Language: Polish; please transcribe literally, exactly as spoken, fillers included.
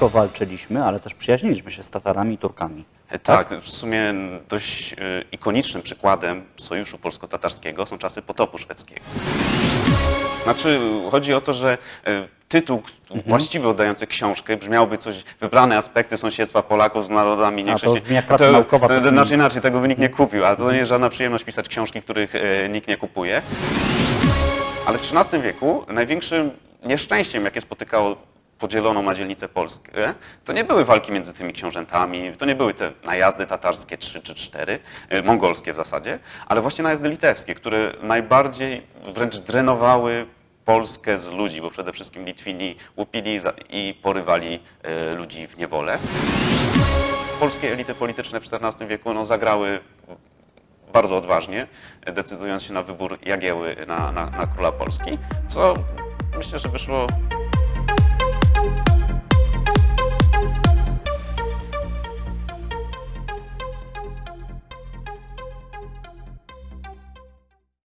dużo walczyliśmy, ale też przyjaźniliśmy się z Tatarami i Turkami. Tak, w sumie dość ikonicznym przykładem sojuszu polsko-tatarskiego są czasy potopu szwedzkiego. Znaczy, chodzi o to, że tytuł mhm. właściwy oddający książkę brzmiałby coś, wybrane aspekty sąsiedztwa Polaków z narodami niechrześcijańskimi. A to praca naukowa. To, to, znaczy inaczej, tego by nikt nie kupił, a to nie jest żadna przyjemność pisać książki, których e, nikt nie kupuje. Ale w trzynastym wieku największym nieszczęściem, jakie spotykało podzieloną na dzielnicę Polskę, to nie były walki między tymi książętami, to nie były te najazdy tatarskie trzy czy cztery, mongolskie w zasadzie, ale właśnie najazdy litewskie, które najbardziej wręcz drenowały Polskę z ludzi, bo przede wszystkim Litwini łupili i porywali ludzi w niewolę. Polskie elity polityczne w czternastym wieku no, zagrały bardzo odważnie, decydując się na wybór Jagieły na, na, na króla Polski, co myślę, że wyszło